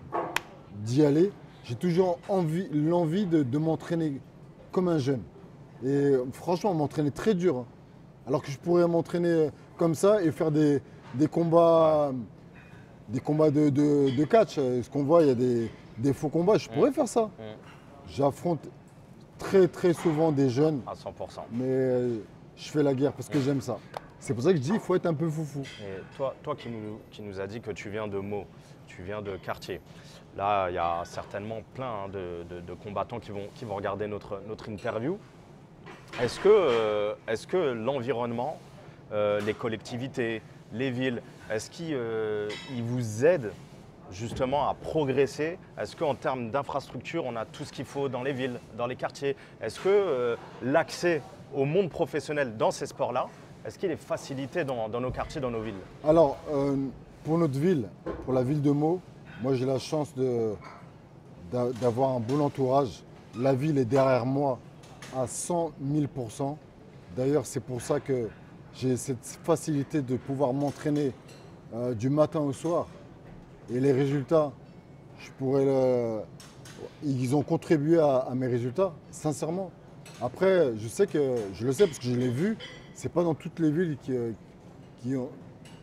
d'y aller. J'ai toujours envie, l'envie de, de m'entraîner comme un jeune. Et franchement, m'entraîner très dur, hein. Alors que je pourrais m'entraîner comme ça et faire des, des combats, des combats de, de- de catch. Ce qu'on voit, il y a des, des faux combats. Je pourrais faire ça. J'affronte très très souvent des jeunes, À cent pour cent. mais euh, je fais la guerre parce que j'aime ça. C'est pour ça que je dis qu'il faut être un peu foufou. Et toi, toi qui, nous, qui nous as dit que tu viens de Meaux, tu viens de quartier. Là, il y a certainement plein hein, de, de- de combattants qui vont, qui vont regarder notre, notre interview. Est-ce que, euh, est-ce que l'environnement, euh, les collectivités, les villes, est-ce qu'ils euh, ils vous aident justement à progresser? Est-ce qu'en termes d'infrastructure, on a tout ce qu'il faut dans les villes, dans les quartiers? Est-ce que euh, l'accès au monde professionnel dans ces sports-là, est-ce qu'il est facilité dans, dans nos quartiers, dans nos villes? Alors, euh, pour notre ville, pour la ville de Meaux, moi j'ai la chance de- d'a- d'avoir un bon entourage. La ville est derrière moi à cent mille pour cent. D'ailleurs, c'est pour ça que j'ai cette facilité de pouvoir m'entraîner euh, du matin au soir. Et les résultats, je pourrais le- ils ont contribué à, à mes résultats, sincèrement. Après, je sais que je le sais parce que je l'ai vu. C'est pas dans toutes les villes qui, euh, qui ont,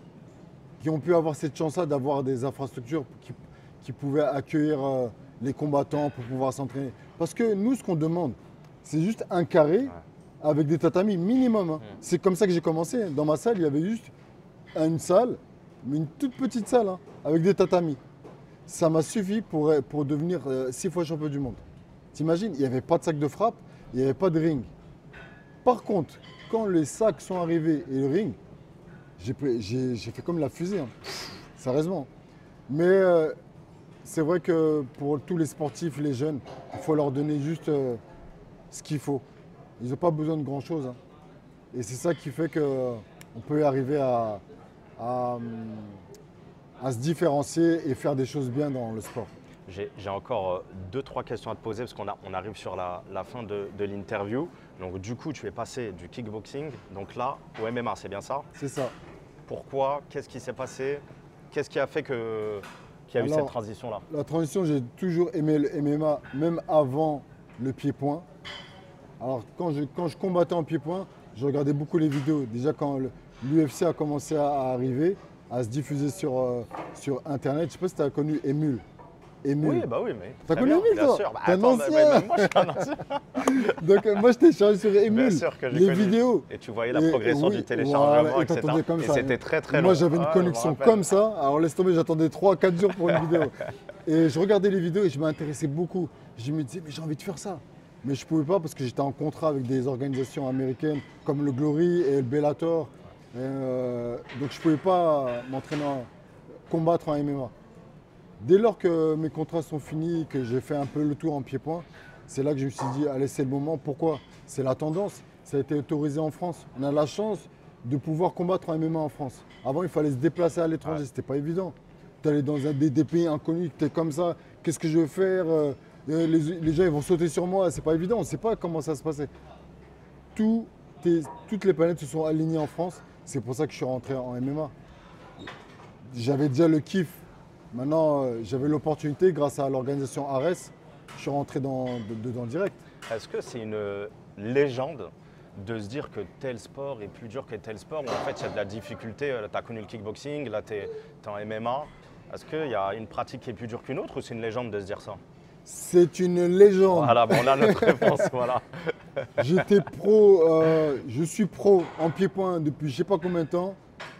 qui ont pu avoir cette chance-là d'avoir des infrastructures qui, qui pouvaient accueillir euh, les combattants pour pouvoir s'entraîner. Parce que nous, ce qu'on demande, c'est juste un carré avec des tatamis minimum, hein. C'est comme ça que j'ai commencé. Dans ma salle, il y avait juste une salle, mais une toute petite salle, hein, avec des tatamis. Ça m'a suffi pour, pour devenir euh, six fois champion du monde. T'imagines, il n'y avait pas de sac de frappe, il n'y avait pas de ring. Par contre, quand les sacs sont arrivés et le ring, j'ai pris- j'ai j'ai fait comme la fusée, hein. Sérieusement. Mais euh, c'est vrai que pour tous les sportifs, les jeunes, il faut leur donner juste euh, ce qu'il faut. Ils n'ont pas besoin de grand-chose, hein. Et c'est ça qui fait qu'on peut arriver à, à, hum, à se différencier et faire des choses bien dans le sport. J'ai j'ai encore euh, deux, trois questions à te poser parce qu'on a- on arrive sur la, la fin de, de l'interview. Donc du coup, tu es passé du kickboxing, donc là, au M M A, c'est bien ça? C'est ça. Pourquoi? Qu'est-ce qui s'est passé? Qu'est-ce qui a fait que- qu'il y a eu Alors, cette transition-là? La transition, j'ai toujours aimé le M M A, même avant le pied-point. Alors, quand je, quand je combattais en pied-point, je regardais beaucoup les vidéos. Déjà, quand l'U F C a commencé à, à arriver, à se diffuser sur, euh, sur Internet, je ne sais pas si tu as connu Emule. Emule. Oui, bah oui, mais. T'as très connu bien, Emile, bien toi? sûr. Bah, T'es un attends, mais- ancien. mais même moi, je suis un ancien. Donc, euh, moi, je t'ai chargé sur Emule. Bien sûr que j'ai les connu. vidéos. Et tu voyais la Et- progression oui, du téléchargement, voilà, et et cetera. t'attendais comme Et ça. c'était très très long. Moi, j'avais une Ouais, je me connexion rappelle. comme ça. Alors, laisse tomber, j'attendais trois quatre jours pour une vidéo. Et je regardais les vidéos et je m'intéressais beaucoup. Je me disais, mais j'ai envie de faire ça. Mais je ne pouvais pas parce que j'étais en contrat avec des organisations américaines comme le Glory et le Bellator. Et, euh, donc, je ne pouvais pas m'entraîner en, combattre en M M A. Dès lors que mes contrats sont finis, que j'ai fait un peu le tour en pied-point, c'est là que je me suis dit, allez, c'est le moment. Pourquoi? C'est la tendance. Ça a été autorisé en France. On a la chance de pouvoir combattre en M M A en France. Avant, il fallait se déplacer à l'étranger. Ouais. C'était pas évident. Tu allais dans un, des, des pays inconnus, tu es comme ça. Qu'est-ce que je vais faire? les, les gens ils vont sauter sur moi. C'est pas évident. On ne sait pas comment ça se passait. Tout est, toutes les planètes se sont alignées en France. C'est pour ça que je suis rentré en M M A. J'avais déjà le kiff. Maintenant, euh, j'avais l'opportunité, grâce à l'organisation Ares, je suis rentré dans, dedans direct. Est-ce que c'est une légende de se dire que tel sport est plus dur que tel sport, où en fait il y a de la difficulté? Tu as connu le kickboxing, là tu es, es en M M A. Est-ce qu'il y a une pratique qui est plus dure qu'une autre, ou c'est une légende de se dire ça? C'est une légende. Voilà, bon, on a notre réponse, voilà. J'étais pro, euh, je suis pro en pied-point depuis je ne sais pas combien de temps.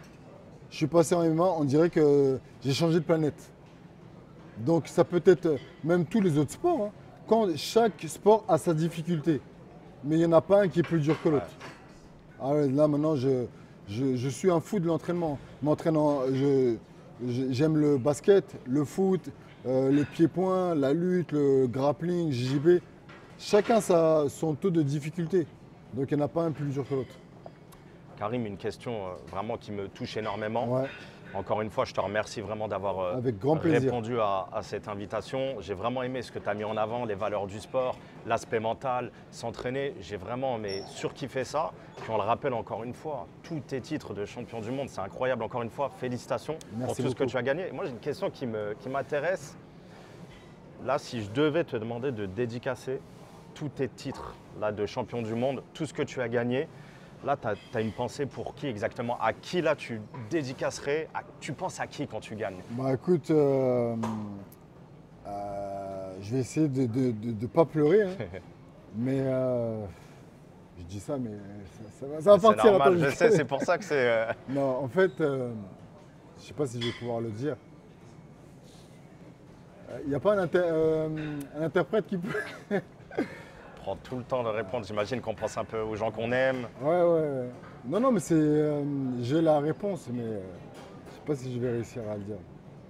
Je suis passé en M M A, on dirait que j'ai changé de planète. Donc ça peut être même tous les autres sports. Hein. Quand chaque sport a sa difficulté, mais il n'y en a pas un qui est plus dur que l'autre. Ouais. Ah ouais, là maintenant, je, je, je suis un fou de l'entraînement. M'entraînant, je, je, j'aime le basket, le foot, euh, les pieds-points, la lutte, le grappling, J J B. Chacun a son taux de difficulté. Donc il n'y en a pas un plus dur que l'autre. Karim, une question euh, vraiment qui me touche énormément. Ouais. Encore une fois, je te remercie vraiment d'avoir euh, Avec grand plaisir. répondu à, à cette invitation. J'ai vraiment aimé ce que tu as mis en avant, les valeurs du sport, l'aspect mental, s'entraîner. J'ai vraiment mais, surkiffé ça. Puis on le rappelle encore une fois, tous tes titres de champion du monde, c'est incroyable. Encore une fois, félicitations Merci pour tout beaucoup. ce que tu as gagné. Et moi, j'ai une question qui me, qui m'intéresse. Là, si je devais te demander de dédicacer tous tes titres là, de champion du monde, tout ce que tu as gagné, là, tu as, as une pensée pour qui exactement? À qui là tu dédicacerais? à, Tu penses à qui quand tu gagnes? Bah écoute, euh, euh, je vais essayer de ne de, de pas pleurer. Hein. mais euh, je dis ça, mais ça, ça va, ça va partir. C'est normal, attends, je, je sais, c'est pour ça que c'est… Euh... Non, en fait, euh, je ne sais pas si je vais pouvoir le dire. Il n'y a pas un, inter, euh, un interprète qui peut… Prends tout le temps de répondre. J'imagine qu'on pense un peu aux gens qu'on aime. Ouais, ouais, ouais. Non, non, mais c'est. Euh, j'ai la réponse, mais euh, je sais pas si je vais réussir à le dire.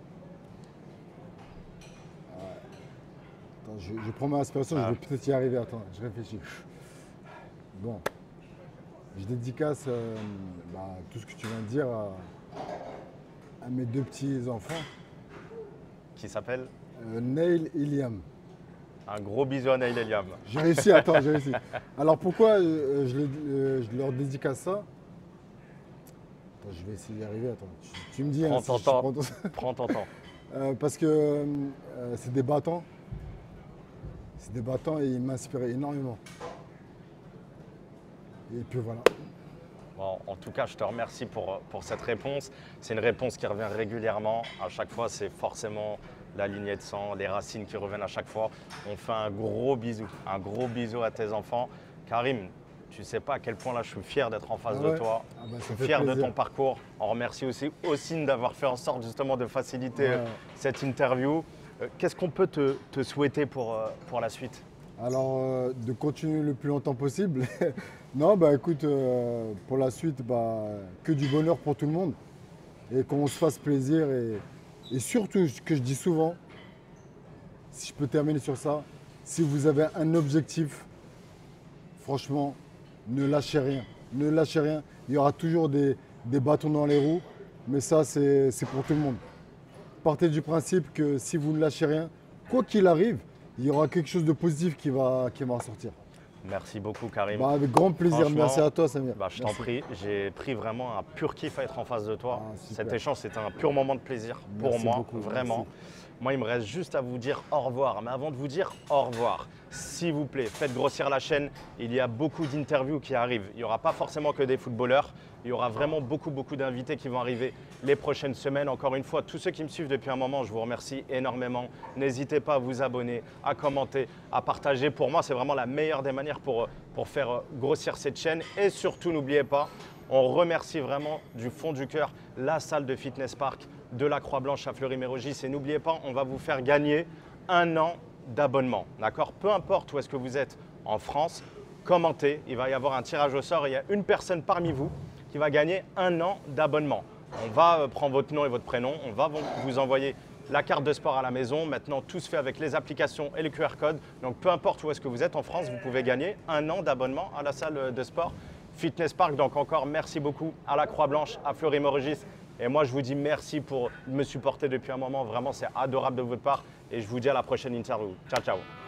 Ouais. Attends, je, je prends ma respiration, ah. je vais peut-être y arriver. Attends, je réfléchis. Bon. Je dédicace euh, bah, tout ce que tu viens de dire à, à mes deux petits-enfants. Qui s'appellent euh, Neil et Liam. Un gros bisou à Neil et Liam. J'ai réussi, attends, j'ai réussi. Alors pourquoi euh, je, euh, je leur dédicace ça? Attends, je vais essayer d'y arriver, attends. Tu, tu me dis… Prends hein, ton si temps, prends ton... prends ton temps. Euh, parce que euh, c'est des battants. C'est des battants et ils m'inspiraient énormément. Et puis voilà. Bon, en tout cas, je te remercie pour, pour cette réponse. C'est une réponse qui revient régulièrement. À chaque fois, c'est forcément la lignée de sang, les racines qui reviennent à chaque fois. On fait un gros bisou, un gros bisou à tes enfants. Karim, tu ne sais pas à quel point là je suis fier d'être en face ah ouais. de toi. Ah bah, je suis fier plaisir. de ton parcours. On remercie aussi Ossine d'avoir fait en sorte justement de faciliter ouais. cette interview. Qu'est-ce qu'on peut te, te souhaiter pour, pour la suite? Alors, euh, de continuer le plus longtemps possible. Non, bah écoute, euh, pour la suite, bah, que du bonheur pour tout le monde. Et qu'on se fasse plaisir. Et, et surtout, ce que je dis souvent, si je peux terminer sur ça, si vous avez un objectif, franchement, ne lâchez rien. Ne lâchez rien. Il y aura toujours des, des bâtons dans les roues, mais ça, c'est pour tout le monde. Partez du principe que si vous ne lâchez rien, quoi qu'il arrive, il y aura quelque chose de positif qui va, qui va ressortir. Merci beaucoup Karim. Bah, avec grand plaisir, merci à toi Samir. Bah, je t'en prie, j'ai pris vraiment un pur kiff à être en face de toi. Ah, cet échange, c'était un pur moment de plaisir pour merci moi, beaucoup, vraiment. Merci. Moi, il me reste juste à vous dire au revoir. Mais avant de vous dire au revoir, s'il vous plaît, faites grossir la chaîne. Il y a beaucoup d'interviews qui arrivent. Il n'y aura pas forcément que des footballeurs. Il y aura vraiment beaucoup, beaucoup d'invités qui vont arriver les prochaines semaines. Encore une fois, tous ceux qui me suivent depuis un moment, je vous remercie énormément. N'hésitez pas à vous abonner, à commenter, à partager. Pour moi, c'est vraiment la meilleure des manières pour, pour faire grossir cette chaîne. Et surtout, n'oubliez pas, on remercie vraiment du fond du cœur la salle de Fitness Park de la Croix-Blanche à Fleury-Mérogis. Et n'oubliez pas, on va vous faire gagner un an d'abonnement. D'accord? Peu importe où est-ce que vous êtes en France, commentez. Il va y avoir un tirage au sort et il y a une personne parmi vous qui va gagner un an d'abonnement. On va prendre votre nom et votre prénom, on va vous envoyer la carte de sport à la maison. Maintenant, tout se fait avec les applications et le Q R code. Donc, peu importe où est-ce que vous êtes en France, vous pouvez gagner un an d'abonnement à la salle de sport Fitness Park. Donc, encore merci beaucoup à la Croix-Blanche, à Fleury-Mérogis. Et moi, je vous dis merci pour me supporter depuis un moment. Vraiment, c'est adorable de votre part. Et je vous dis à la prochaine interview. Ciao, ciao.